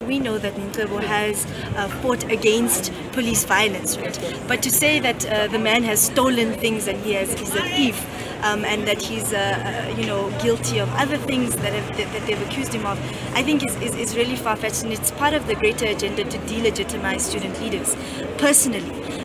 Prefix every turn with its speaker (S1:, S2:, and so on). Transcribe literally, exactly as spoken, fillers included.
S1: We know that Mcebo has uh, fought against police violence, right? But to say that uh, the man has stolen things and he has, he's a thief, um, and that he's, uh, uh, you know, guilty of other things that, have, that, that they've accused him of, I think is, is, is really far-fetched, and it's part of the greater agenda to delegitimize student leaders. Personally,